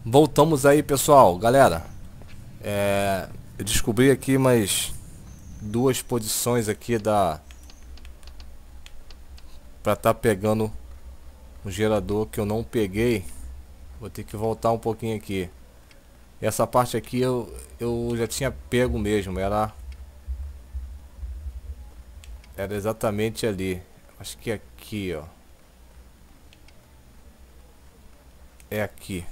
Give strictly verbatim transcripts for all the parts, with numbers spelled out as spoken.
Voltamos aí, pessoal. Galera, é, eu descobri aqui mais duas posições aqui da para tá pegando um gerador que eu não peguei. Vou ter que voltar um pouquinho aqui. Essa parte aqui eu, eu já tinha pego mesmo. Era, era exatamente ali. Acho que é aqui, ó. É aqui.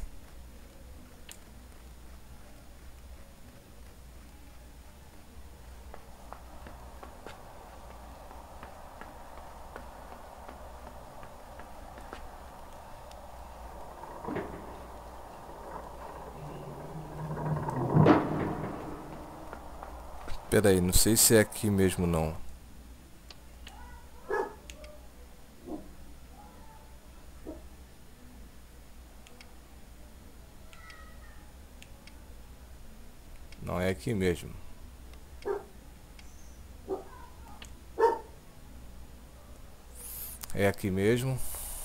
Pera aí, não sei se é aqui mesmo não. Não é aqui mesmo. É aqui mesmo.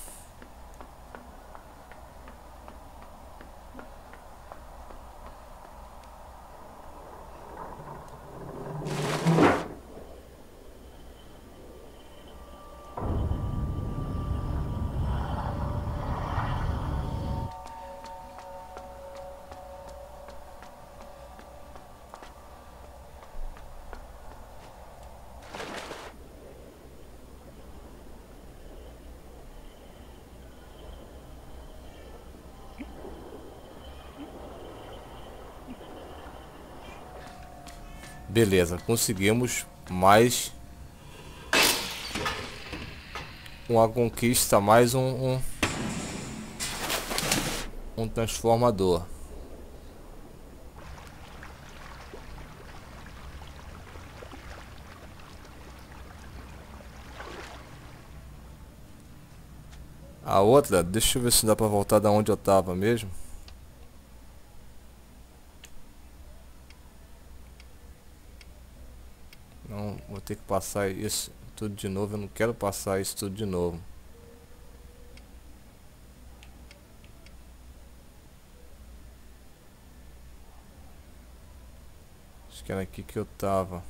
Beleza, conseguimos mais uma conquista, mais um, um, um transformador. A outra, deixa eu ver se dá pra voltar da onde eu tava mesmo. Não, vou ter que passar isso tudo de novo. Eu não quero passar isso tudo de novo. Acho que era aqui que eu tava.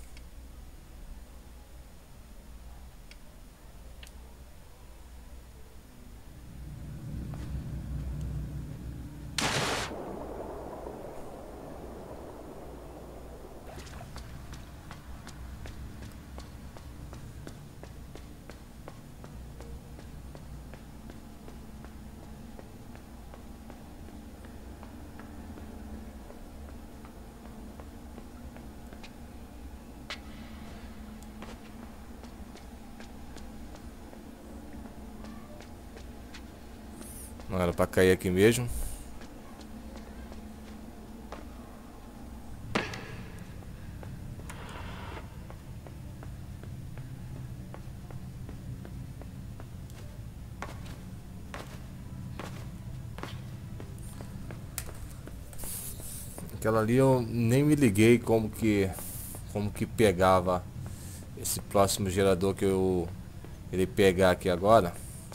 Não era pra cair aqui mesmo. Aquela ali eu nem me liguei como que como que pegava esse próximo gerador que eu irei pegar aqui agora.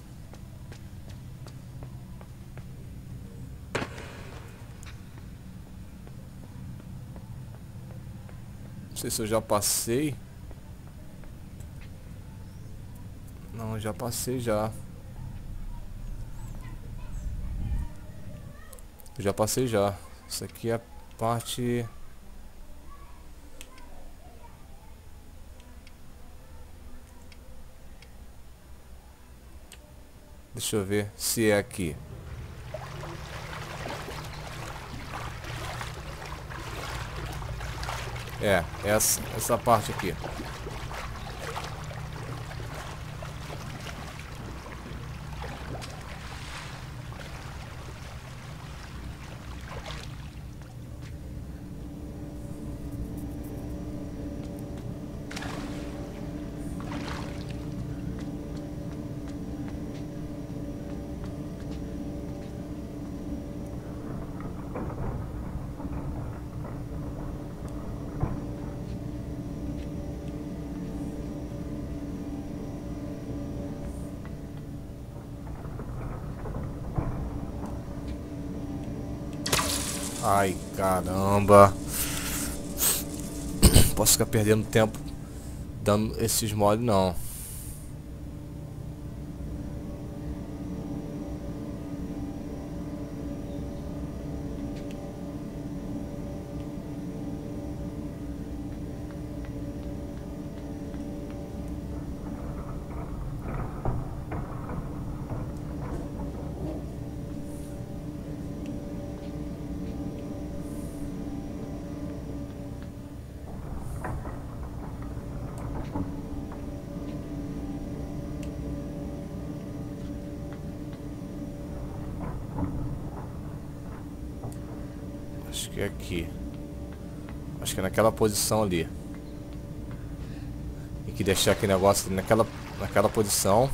Não sei se eu já passei. Não, já passei já. Eu já passei já. Isso aqui é a parte... Deixa eu ver se é aqui. É, essa, essa parte aqui. Ai, caramba. Não posso ficar perdendo tempo dando esses mole, não. Acho que é aqui. Acho que é naquela posição ali. Tem que deixar aquele negócio naquela, naquela posição.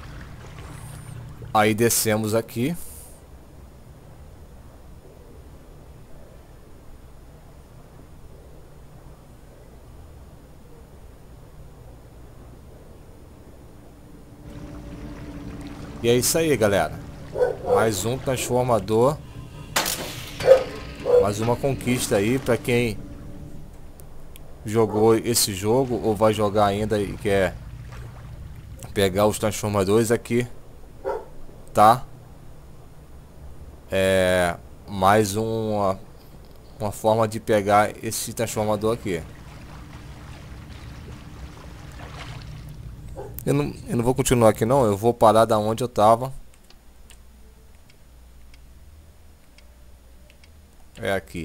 Aí descemos aqui. E é isso aí, galera. Mais um transformador. Mais uma conquista aí para quem jogou esse jogo ou vai jogar ainda e quer pegar os transformadores aqui, tá? É mais uma, uma forma de pegar esse transformador aqui. Eu não, eu não vou continuar aqui não, eu vou parar da onde eu tava. É aqui.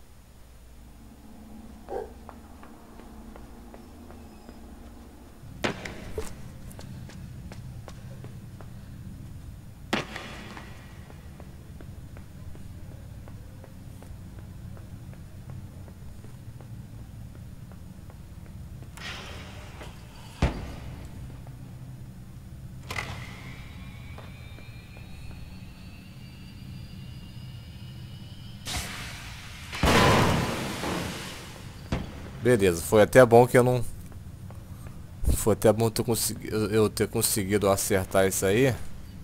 Beleza, foi até bom que eu não... Foi até bom ter consegui... eu ter conseguido acertar isso aí.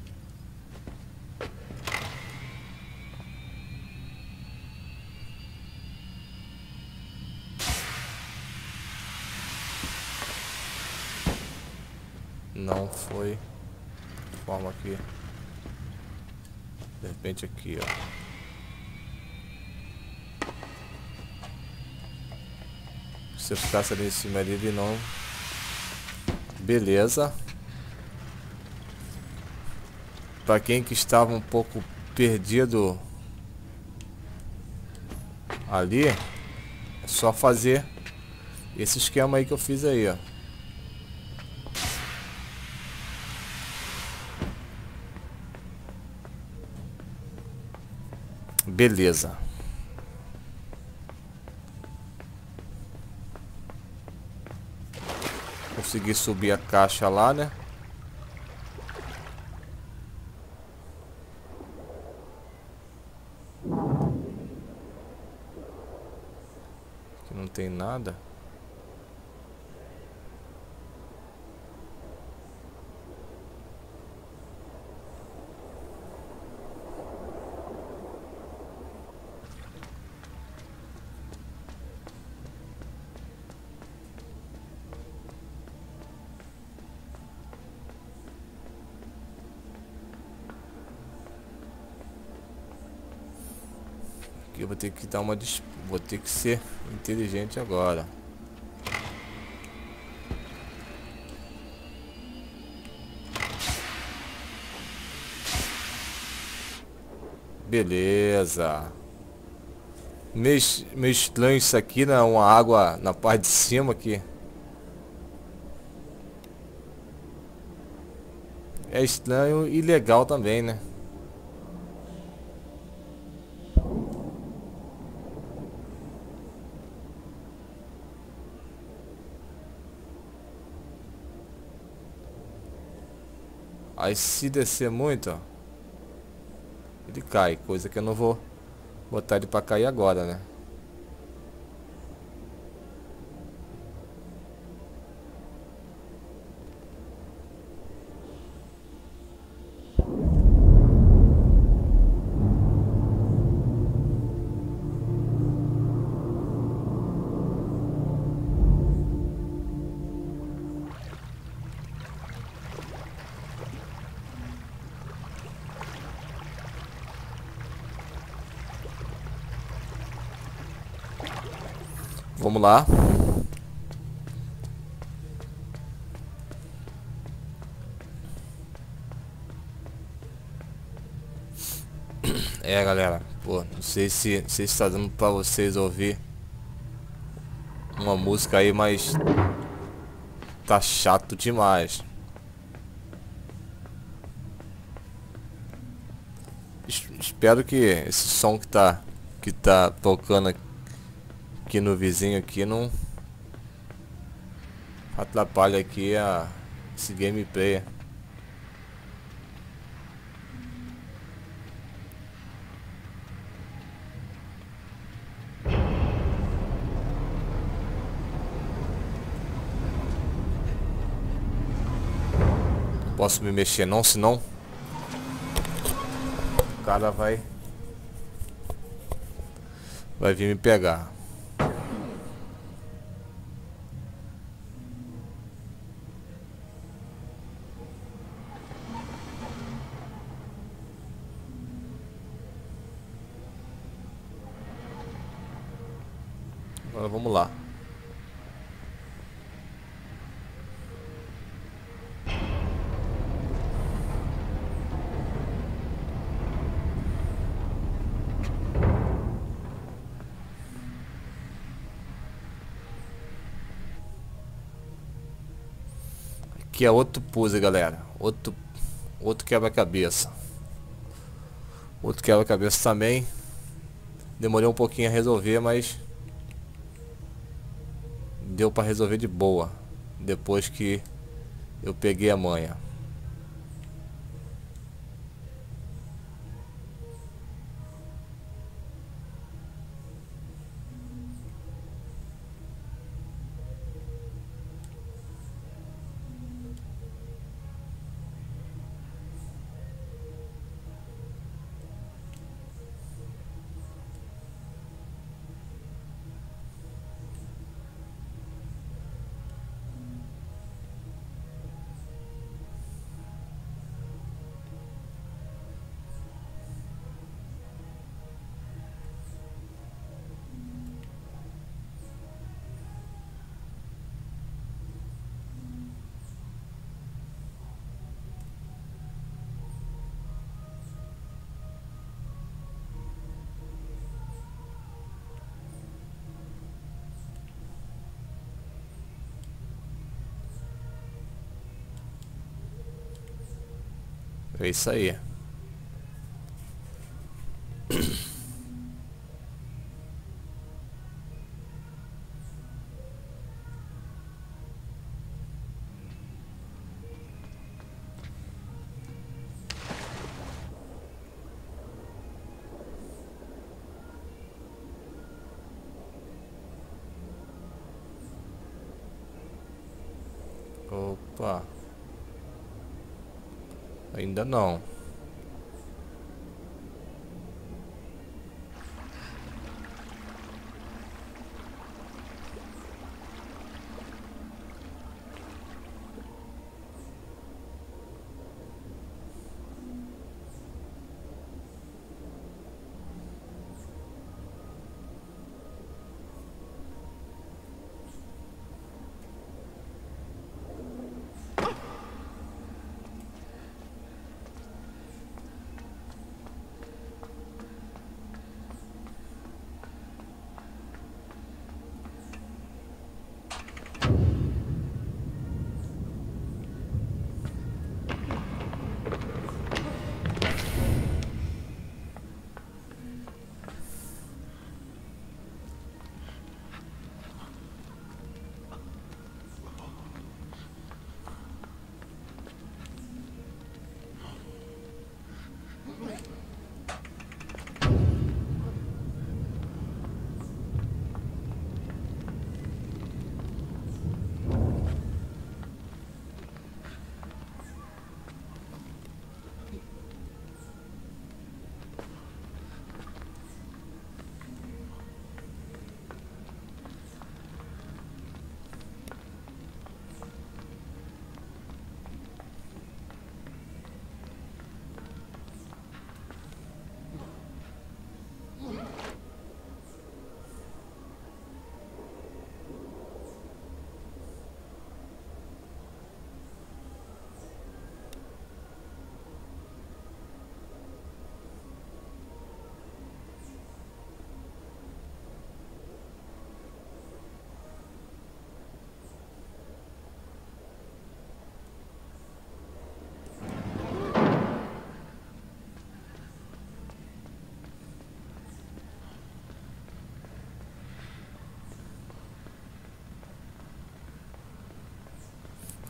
Não foi. Forma aqui. De repente aqui, ó. Se eu ficasse ali em cima ali, ele não... Beleza. Pra quem que estava um pouco perdido ali, é só fazer esse esquema aí que eu fiz aí, ó. Beleza. Consegui subir a caixa lá, né? Aqui não tem nada. Eu vou ter que dar uma dis... vou ter que ser inteligente agora. Beleza. Meio, meio estranho isso aqui, né? Uma água na parte de cima aqui. É estranho e legal também, né? Aí se descer muito, ó, ele cai, coisa que eu não vou botar ele pra cair agora, né? Vamos lá. É, galera, pô, não sei se, se está dando pra vocês ouvir uma música aí, mas tá chato demais. Es- Espero que esse som que tá que tá tocando aqui no vizinho aqui não atrapalhe aqui a esse gameplay. Não posso me mexer não, senão o cara vai vai vir me pegar. Agora vamos lá. Aqui é outro puzzle, galera. Outro outro quebra-cabeça. Outro quebra-cabeça também. Demorei um pouquinho a resolver, mas deu pra resolver de boa depois que eu peguei a manha. É isso aí. Opa. Ainda não.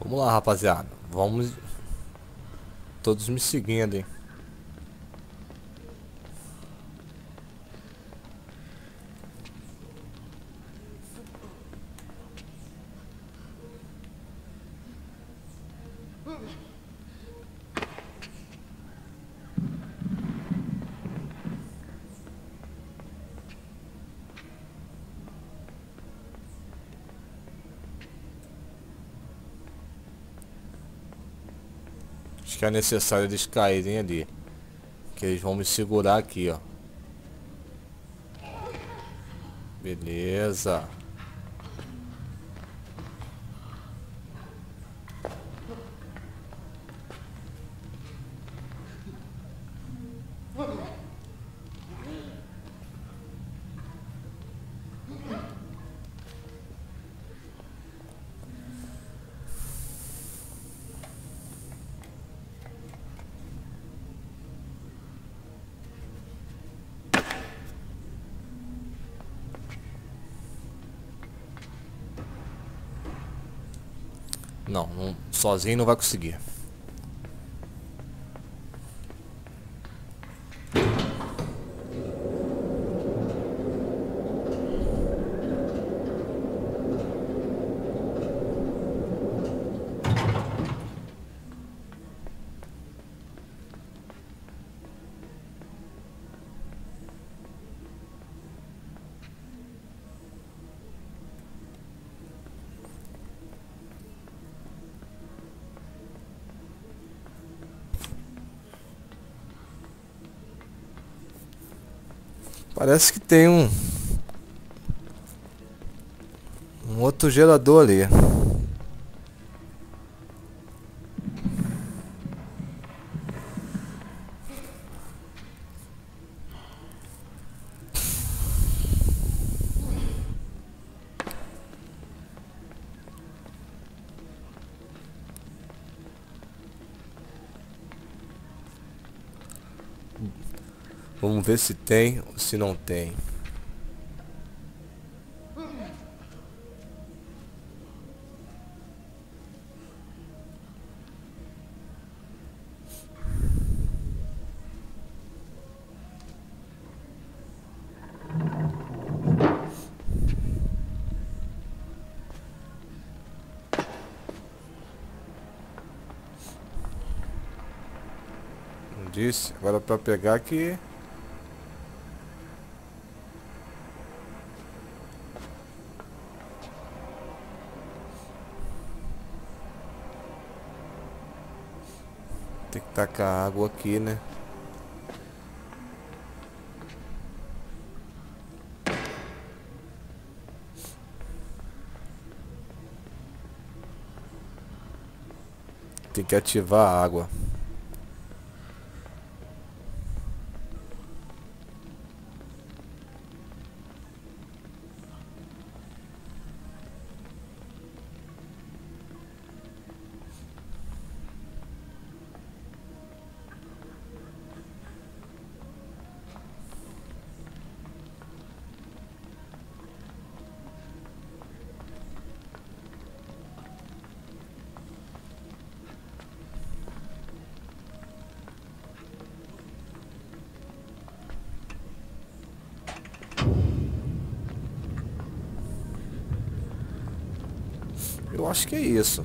Vamos lá, rapaziada. Vamos... Todos me seguindo, hein. Acho que é necessário eles caírem ali. Que eles vão me segurar aqui, ó. Beleza. Não, não, sozinho não vai conseguir. Parece que tem um um outro gerador ali. Vamos ver se tem ou se não tem. Não disse? Agora para pegar aqui. Tem que tacar água aqui, né? Tem que ativar a água. Eu acho que é isso.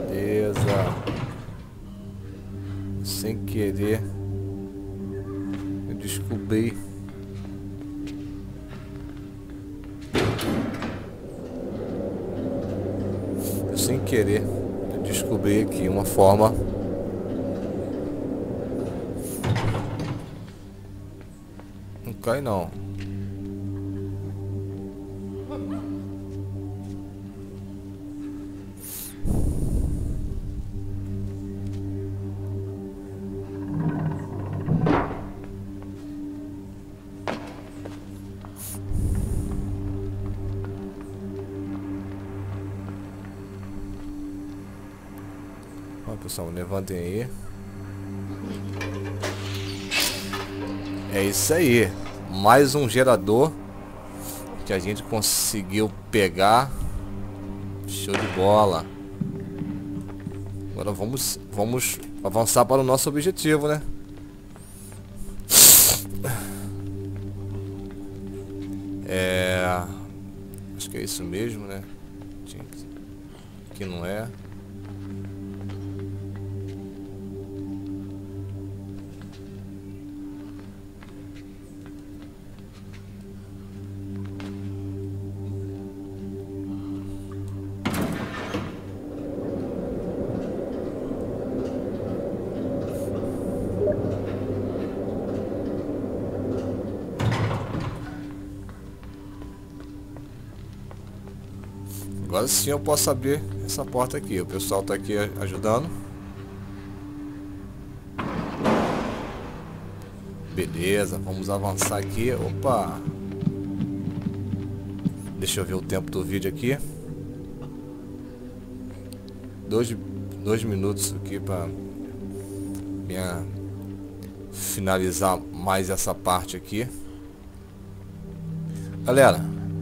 Sem querer. descobri. Eu, sem querer, eu descobri aqui uma forma. Não cai não. Ó, pessoal, levantem aí. É isso aí. Mais um gerador que a gente conseguiu pegar. Show de bola. Agora vamos, vamos avançar para o nosso objetivo, né? É... Acho que é isso mesmo, né? Que não é. Agora sim eu posso abrir essa porta aqui. O pessoal tá aqui ajudando. Beleza, vamos avançar aqui. Opa! Deixa eu ver o tempo do vídeo aqui. Dois, dois minutos aqui para minha finalizar mais essa parte aqui. Galera,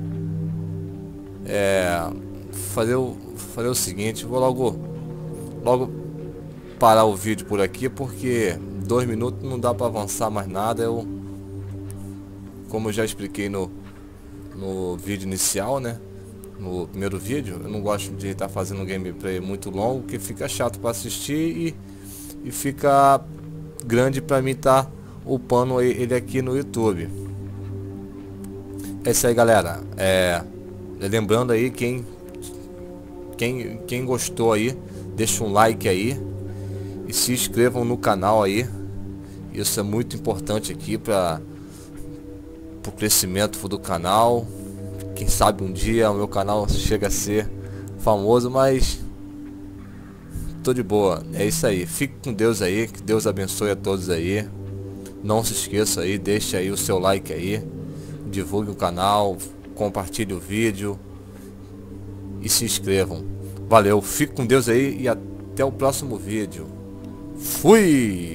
é... Fazer o, fazer o seguinte, vou logo logo parar o vídeo por aqui, porque dois minutos não dá para avançar mais nada. Eu, como eu já expliquei no, no vídeo inicial, né, no primeiro vídeo, eu não gosto de estar fazendo um gameplay muito longo, que fica chato para assistir e, e fica grande para mim estar upando ele aqui no YouTube. É isso aí, galera. É, lembrando aí, quem Quem, quem gostou aí, deixa um like aí e se inscrevam no canal aí. Isso é muito importante aqui para o crescimento do canal. Quem sabe um dia o meu canal chega a ser famoso, mas tô de boa. É isso aí. Fique com Deus aí, que Deus abençoe a todos aí. Não se esqueça aí, deixe aí o seu like aí, divulgue o canal, compartilhe o vídeo e se inscrevam. Valeu, fique com Deus aí e até o próximo vídeo. Fui!